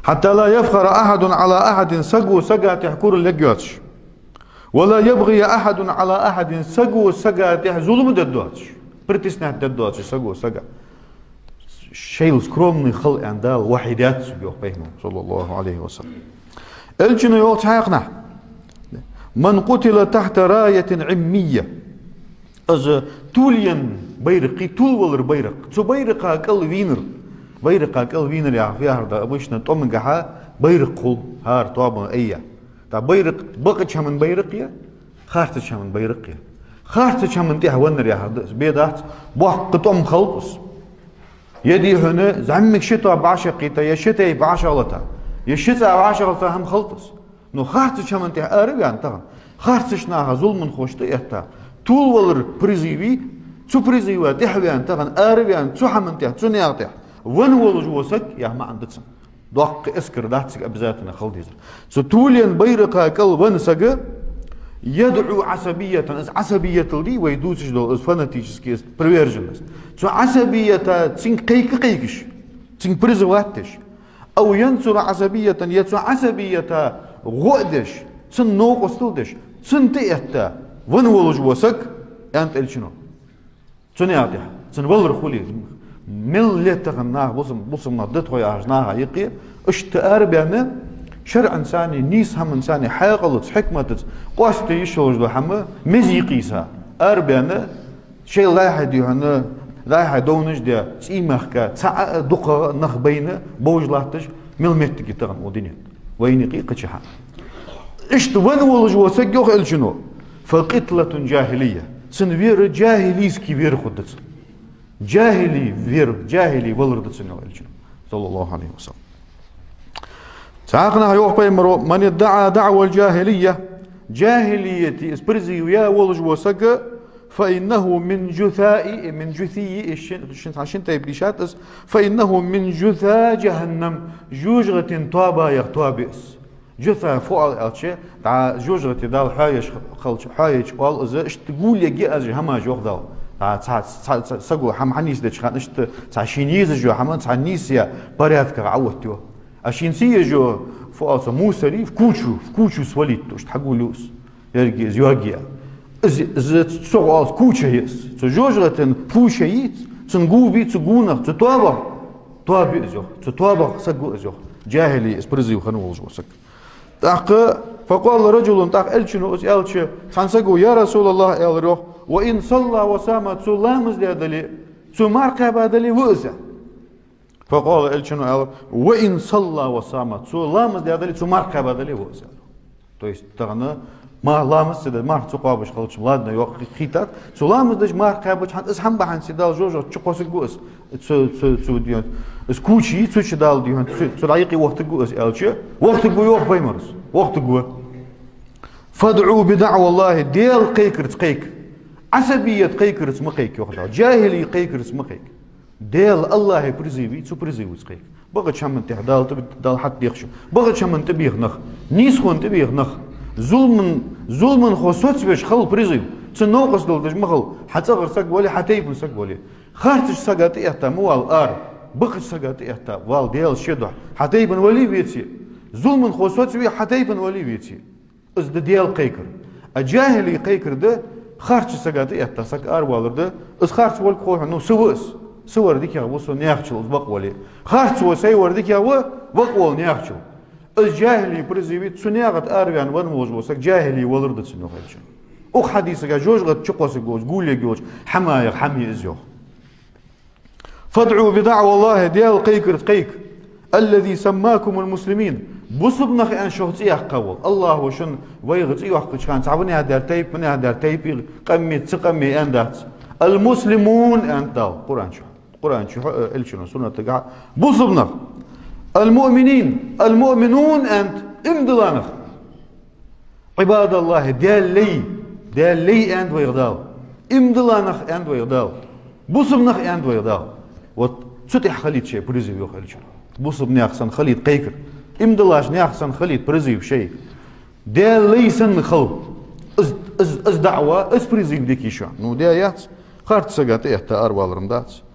حتى لا يفخر أحد على أحد سقو سقات يحكور اللقياتش ولا يبغي أحد على أحد سقو سقات يحظلم ددواتش برتسنات ددواتش سقو سقا شيء скромный خلق عندال وحيدات سبيوه بيهم صلى الله عليه وسلم الجنو يوت حقنا من قتل تحت راية عمية از تولين بيرقي تول ولر بيرق تو بيرقا قل وينر بيرقا قل وينر يا فيها دا ابوشنا طمنقها بيرق قل هار طابا ايا تا بيرق بقتش من بيرقيا خارتش من بيرقيا خارتش من تيها ونر يا هردس بيدات بوح قطم خلقس يدي هنا زعمك شتا بعشقيتا يا شتا بعشغلتا يا شتا بعشغلتا هم خلقس نو خارتش من تيها ارب يعني طبعا خارتش ناها ظلم خوشتا يحتا تول ولر بريزيوي تو بريزيوا تحويان طبعا اربيان تو حمنتها تو نياتها ون ولج وسك يا ما عندتسم دوق اسكر داتسك ابزاتنا خلديزر سو تولين بيرقا قلبن سق يدعو عصبية عصبية دي ويدوسش دول از فاناتيشسكي بريفيرجنست سو عصبية تسين قيكش تسين بريزواتش او ينصر عصبية يتسو عصبية غودش تسن نوقستلدش تسن تيهتا ون ولج وسك انت الشنو تنياتها تنولر خولي ملتها بصم نضت خويا عجناها يقي اشتار بيانا شرع انساني نيس هم انساني حاقلت حكمت قاست يشوج دو حما مزيقيسا اربيانا شيء لا يحد يهنا لا يحد دونج دي تيمخكا تا دقه نخ بينه بوجلاتش ملمتك تغن ودنيا وين يقي قشحا اشت ون ولج وسك يوخ الشنو فقتلة جاهلية سنوير جاهليس كي وير خدت جاهلي وير جاهلي ولردت سنو صلى الله عليه وسلم تعاقنا يوح بيمرو من ادعى دعوى الجاهلية جاهليتي اسبرزي ويا ولج وسق فإنه من جثاء من جثي عشان تيبليشات فإنه من جثا جهنم جوجرة طابا يغطابئس جثة فوق الشيء تاع جوجرة دال حايش خلش حايش قال إذا إيش تقول يجي أجي هما جوخ دال تاع سقول هم حنيس ده شخان إيش تاع شينيز جو هم تاع نيسيا بريات كعوتيو الشينسية جو فوق موسى في كوتشو سوليت إيش تحقولوس يرجع زواجيا إذا تسوق كوتشة يس تجوجرة فوشيت تنقوبي تقونا تطابق جو تطابق سقول جو جاهلي إسبرزي وخنول جو سك فقال رجل تاق الشنو الش سانسقو يا رسول الله الروح وان صلى وسام سلامز دلي سمارقه بدلي وزا فقال الشنو وان صلى وسام سلامز دلي سمارقه بدلي وزا то есть тагына мағламыз седі мар цуқабыш қылчым ладно yok хитат суламыздыш мар қабыч хан ис хам бахан сидал жожо чуқосы гус цу дион ис кучи цу чидал дион цу лайқи вақты гус элче вақты гу yok баймарс вақты гу فادعوا بدعوى الله ديل قيكرت قيك عصبية قيكرت مقيك يوخدا جاهلي قيكرت مقيك ديل الله برزيوي цу برزيوي قيك بغت شمن تهدال دال حد يخشو بغت شمن تبيخ نخ نيس خون تبيخ نخ ظلمن خصوص بيش خل بريزيو تنوقس دولتش مخل حتى غرسك ولي حتى يبن سك ولي خارتش سقات إحتا موال آر بقش سقات إحتا وال ديال شدح حتى يبن ولي بيتي ظلمن خصوص بي حتى يبن ولي بيتي از ده ديال قيكر الجاهلي قيكر ده خارتش سقات إحتا سك آر والر ده از خارتش ولك خوح انو سور ديك يا وصو نياخشل بق ولي خارتش وسي ورديك يا وقول نياخشل الجاهلي برزيوي تسنياغت أربيان ونموج وسك جاهلي ولردت سنو خيرشن أو حديثك جوج غت تشقوس جوج قول جوج حمايق حمي إزيو فادعوا بدعوى الله ديال قيكر قيك الذي سماكم المسلمين بصبنخ أن شهتي قول الله وشن ويغتي وحقش كان تعبني هدار تيب من هدار تيب قمي تقمي أندات المسلمون أنت قرآن شو الشنو سنة تقع بصبنخ المؤمنون أنت امدلانخ عباد الله ديال لي أنت ويغدال امدلانخ أنت ويغدال بوصبنخ أنت ويغدال وتسطح خليت شيء برزيو خليت شيء بوصب نياخسن خليت قيكر امدلاش نياخسن خليت برزيو شيء ديال لي سن خل از دعوة از برزيو ديكي شو نو ديال خارت سقات إحتا أروالرم دات